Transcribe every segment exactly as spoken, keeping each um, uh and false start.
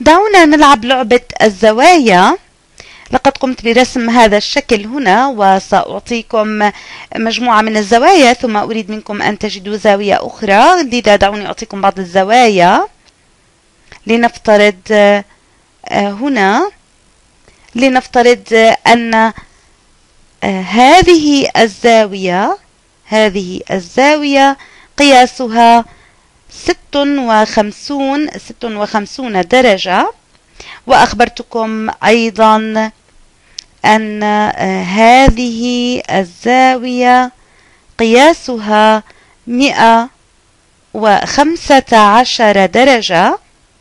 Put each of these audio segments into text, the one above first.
دعونا نلعب لعبة الزوايا. لقد قمت برسم هذا الشكل هنا، وسأعطيكم مجموعة من الزوايا ثم أريد منكم أن تجدوا زاوية أخرى. لذا دعوني أعطيكم بعض الزوايا. لنفترض هنا لنفترض أن هذه الزاوية هذه الزاوية قياسها ست وخمسون ست وخمسون درجة، وأخبرتكم أيضا أن هذه الزاوية قياسها مئة وخمسة عشر درجة.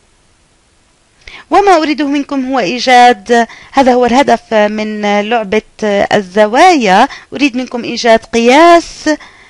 وما أريده منكم هو إيجاد، هذا هو الهدف من لعبة الزوايا، أريد منكم إيجاد قياس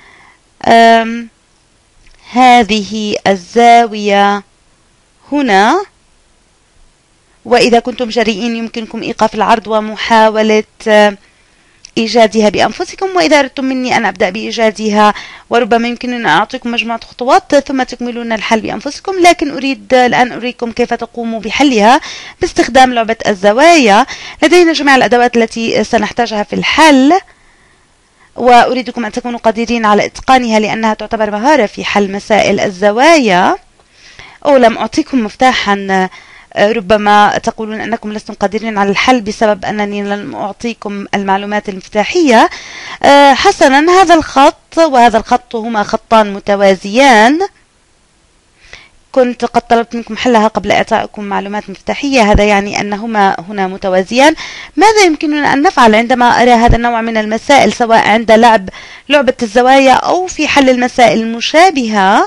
هذه الزاوية هنا. وإذا كنتم جريئين يمكنكم إيقاف العرض ومحاولة إيجادها بأنفسكم، وإذا أردتم مني أن أبدأ بإيجادها وربما يمكنني أن أعطيكم مجموعة خطوات ثم تكملون الحل بأنفسكم، لكن أريد الآن أريكم كيف تقوموا بحلها باستخدام لعبة الزوايا. لدينا جميع الأدوات التي سنحتاجها في الحل، وأريدكم أن تكونوا قادرين على إتقانها لأنها تعتبر مهارة في حل مسائل الزوايا. أو لم أعطيكم مفتاحا، ربما تقولون أنكم لستم قادرين على الحل بسبب أنني لم أعطيكم المعلومات المفتاحية. حسنا، هذا الخط وهذا الخط هما خطان متوازيان. كنت قد طلبت منكم حلها قبل إعطائكم معلومات مفتاحية، هذا يعني أنهما هنا متوازيان. ماذا يمكننا أن نفعل عندما أرى هذا النوع من المسائل، سواء عند لعب لعبة الزوايا أو في حل المسائل المشابهة؟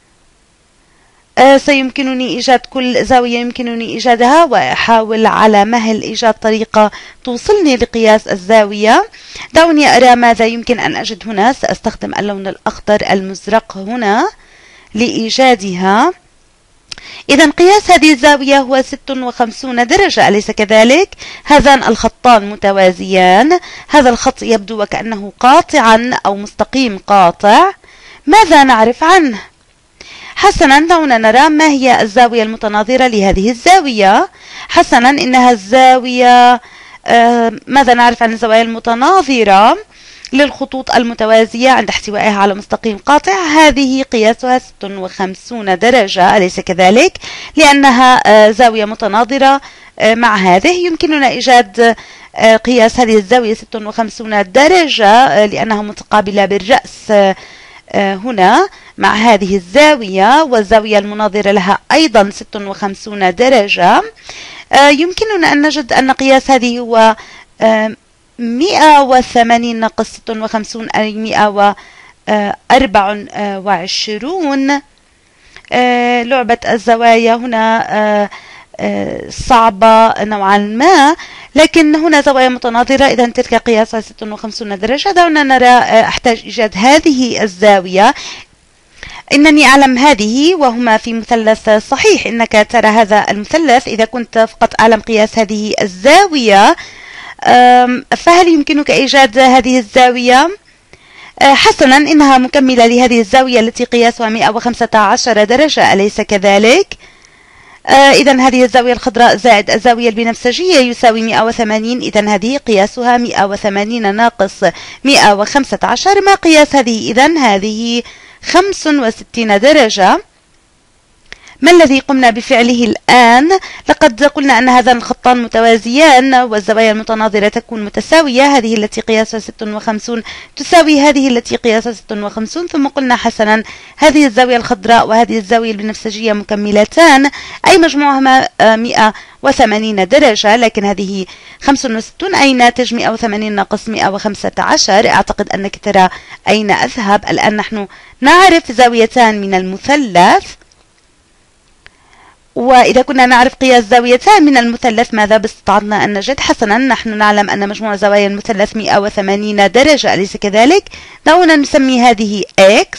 سيمكنني إيجاد كل زاوية يمكنني إيجادها، وأحاول على مهل إيجاد طريقة توصلني لقياس الزاوية. دعوني أرى ماذا يمكن أن أجد هنا. سأستخدم اللون الأخضر المزرق هنا لإيجادها. إذا قياس هذه الزاوية هو ست وخمسون درجة، أليس كذلك؟ هذان الخطان متوازيان. هذا الخط يبدو وكأنه قاطعا أو مستقيم قاطع. ماذا نعرف عنه؟ حسنا، دعونا نرى ما هي الزاوية المتناظرة لهذه الزاوية. حسنا، إنها الزاوية آه ماذا نعرف عن الزوايا المتناظرة للخطوط المتوازية عند احتوائها على مستقيم قاطع؟ هذه قياسها ست وخمسون درجة، أليس كذلك؟ لأنها آه زاوية متناظرة آه مع هذه، يمكننا إيجاد آه قياس هذه الزاوية ست وخمسون درجة آه لأنها متقابلة بالرأس آه هنا مع هذه الزاوية، والزاوية المناظرة لها أيضا ست وخمسون درجة. يمكننا أن نجد أن قياس هذه هو مئة وثمانين ناقص ست وخمسون أي مئة وأربعة وعشرون. لعبة الزوايا هنا صعبة نوعا ما، لكن هنا زوايا متناظرة، إذا تلك قياسها ست وخمسون درجة. دعونا نرى، أحتاج إيجاد هذه الزاوية. إنني أعلم هذه وهما في مثلث صحيح. إنك ترى هذا المثلث، إذا كنت فقط أعلم قياس هذه الزاوية فهل يمكنك إيجاد هذه الزاوية؟ حسنا، إنها مكملة لهذه الزاوية التي قياسها مئة وخمسة عشر درجة، أليس كذلك؟ إذا هذه الزاوية الخضراء زائد الزاوية البنفسجية يساوي مئة وثمانين. إذا هذه قياسها مئة وثمانين ناقص مئة وخمسة عشر. ما قياس هذه؟ إذا هذه خمس وستين درجة. ما الذي قمنا بفعله الآن؟ لقد قلنا أن هذان الخطان متوازيان والزوايا المتناظرة تكون متساوية. هذه التي قياسها ست وخمسون تساوي هذه التي قياسها ست وخمسون. ثم قلنا حسنا هذه الزاوية الخضراء وهذه الزاوية البنفسجية مكملتان، أي مجموعهما مئة وثمانين درجة، لكن هذه خمس وستون أي ناتج مئة وثمانين ناقص مئة وخمسة عشر. أعتقد أنك ترى أين أذهب. الآن نحن نعرف زاويتان من المثلث، وإذا كنا نعرف قياس زاويتان من المثلث ماذا باستطعنا أن نجد؟ حسنا، نحن نعلم أن مجموع زوايا المثلث مئة وثمانين درجة، أليس كذلك؟ دعونا نسمي هذه X.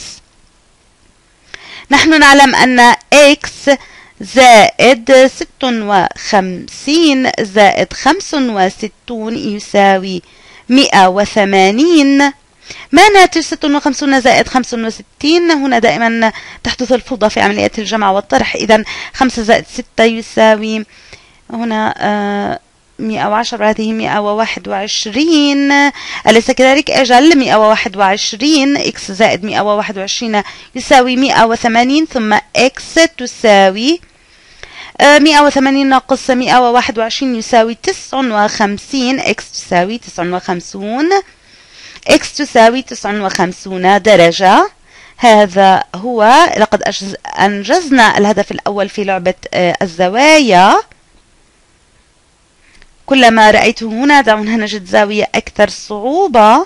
نحن نعلم أن X زائد ست وخمسين زائد خمس وستون يساوي مئة وثمانين. ما ناتج ستة وخمسين زائد خمسة وستين؟ هنا دائما تحدث الفوضى في عملية الجمع والطرح. إذا خمسة زائد ستة يساوي هنا آه مئة وعشرة، وهذه مئة وواحد وعشرين، أليس كذلك؟ أجل، مئة وواحد وعشرين إكس زائد مئة وواحد وعشرين يساوي مئة وثمانين، ثم إكس تساوي مئة وثمانين ناقص مئة وواحد وعشرين يساوي تسعة وخمسين، إكس تساوي تسعة وخمسين، إكس تساوي تسعة وخمسين درجة. هذا هو، لقد أنجزنا الهدف الأول في لعبة الزوايا. كلما رأيته هنا دعونا نجد زاوية أكثر صعوبة.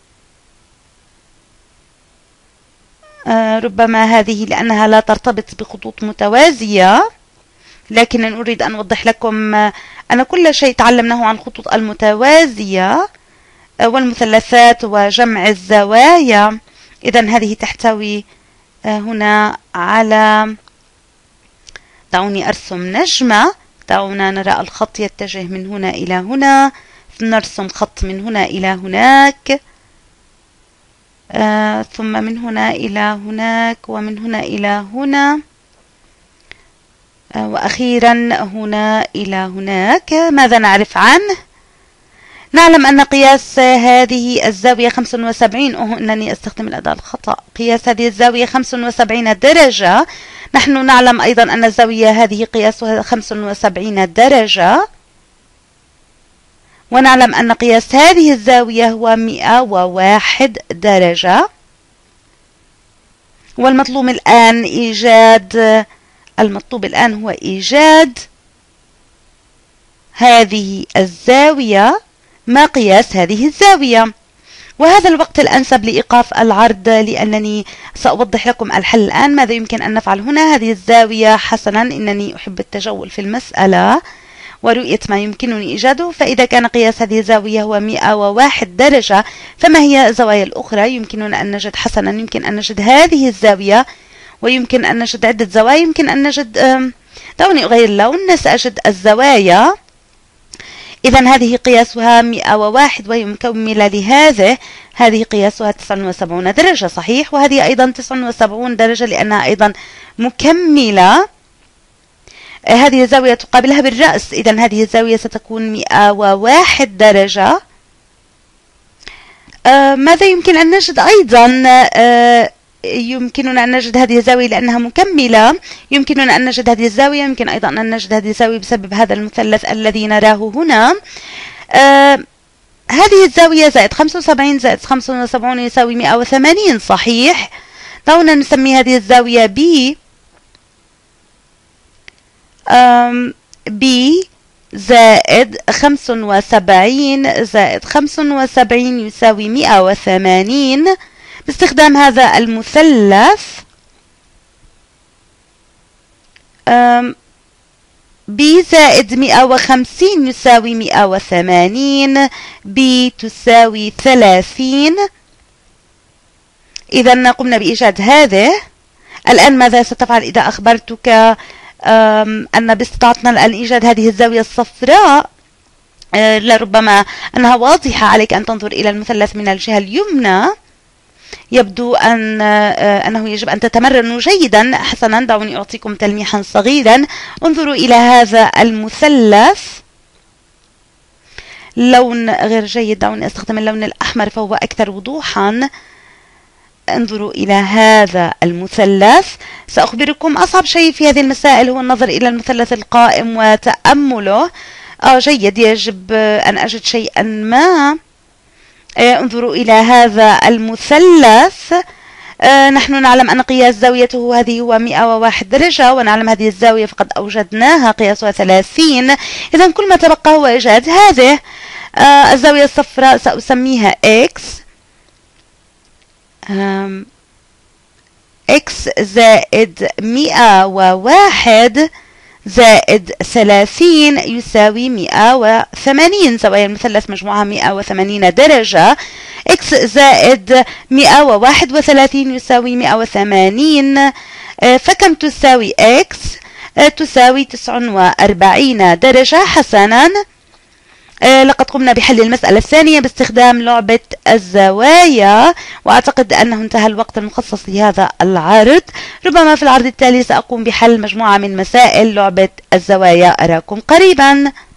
آه ربما هذه لأنها لا ترتبط بخطوط متوازية، لكن أريد أن أوضح لكم آه أن كل شيء تعلمناه عن الخطوط المتوازية آه والمثلثات وجمع الزوايا. إذن هذه تحتوي آه هنا على، دعوني أرسم نجمة، دعونا نرى الخط يتجه من هنا إلى هنا، نرسم خط من هنا إلى هناك، آه ثم من هنا إلى هناك، ومن هنا إلى هنا، آه وأخيرا هنا إلى هناك. ماذا نعرف عنه؟ نعلم أن قياس هذه الزاوية خمسة وسبعين، أوه أنني أستخدم الأداة الخطأ، قياس هذه الزاوية خمسة وسبعين درجة. نحن نعلم أيضا أن الزاوية هذه قياسها خمسة وسبعين درجة، ونعلم أن قياس هذه الزاوية هو مئة وواحد درجة. والمطلوب الآن إيجاد المطلوب الآن هو إيجاد هذه الزاوية، ما قياس هذه الزاوية. وهذا الوقت الأنسب لإيقاف العرض، لأنني سأوضح لكم الحل الآن. ماذا يمكن أن نفعل هنا؟ هذه الزاوية، حسنا، إنني أحب التجول في المسألة ورؤية ما يمكنني إيجاده. فإذا كان قياس هذه الزاوية هو مئة وواحد درجة، فما هي الزوايا الأخرى؟ يمكننا أن نجد، حسنا، يمكن أن نجد هذه الزاوية، ويمكن أن نجد عدة زوايا. يمكن أن نجد، دعوني أغير اللون، سأجد الزوايا. إذن هذه قياسها مئة وواحد وهي مكملة لهذه، هذه قياسها تسعة وسبعين درجة، صحيح، وهذه أيضا تسعة وسبعين درجة لأنها أيضا مكملة. هذه الزاوية تقابلها بالرأس، إذن هذه الزاوية ستكون مئة وواحد درجة. آه ماذا يمكن أن نجد أيضا؟ آه يمكننا أن نجد هذه الزاوية لأنها مكملة، يمكننا أن نجد هذه الزاوية، يمكن أيضا أن نجد هذه الزاوية بسبب هذا المثلث الذي نراه هنا. آه هذه الزاوية زائد خمسة وسبعين زائد خمسة وسبعين يساوي مئة وثمانين، صحيح. دعونا نسمي هذه الزاوية B. B زائد خمسة وسبعين زائد خمسة وسبعين يساوي مئة وثمانين. باستخدام هذا المثلث B زائد مئة وخمسين يساوي مئة وثمانين، B تساوي ثلاثين. إذا قمنا بإيجاد هذه. الآن ماذا ستفعل إذا أخبرتك أن باستطاعتنا الآن إيجاد هذه الزاوية الصفراء؟ لربما أنها واضحة، عليك أن تنظر إلى المثلث من الجهة اليمنى. يبدو أن أنه يجب أن تتمرنوا جيدا. حسنا، دعوني أعطيكم تلميحا صغيرا. انظروا إلى هذا المثلث، لون غير جيد، دعوني أستخدم اللون الأحمر فهو أكثر وضوحا. انظروا إلى هذا المثلث. سأخبركم أصعب شيء في هذه المسائل هو النظر إلى المثلث القائم وتأمله. آه جيد، يجب أن أجد شيئا ما. انظروا إلى هذا المثلث. آه نحن نعلم أن قياس زاويته هذه هو مئة وواحد درجة، ونعلم هذه الزاوية فقد أوجدناها قياسها ثلاثين. إذا كل ما تبقى هو إيجاد هذه آه الزاوية الصفراء، سأسميها X. آم X زائد مئة وواحد زائد ثلاثين يساوي مئة وثمانين. زوايا المثلث مجموعها مئة وثمانين درجة. X زائد مئة وواحد وثلاثين يساوي مئة وثمانين. فكم تساوي X؟ تساوي تسعة وأربعين درجة. حسنا، آه لقد قمنا بحل المسألة الثانية باستخدام لعبة الزوايا، وأعتقد أنه انتهى الوقت المخصص لهذا العرض. ربما في العرض التالي سأقوم بحل مجموعة من مسائل لعبة الزوايا. أراكم قريبا.